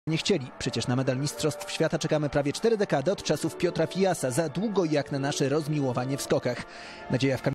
Nie chcieli. Przecież na medal Mistrzostw Świata czekamy prawie 4 dekady od czasów Piotra Fijasa. Za długo jak na nasze rozmiłowanie w skokach. Nadzieja w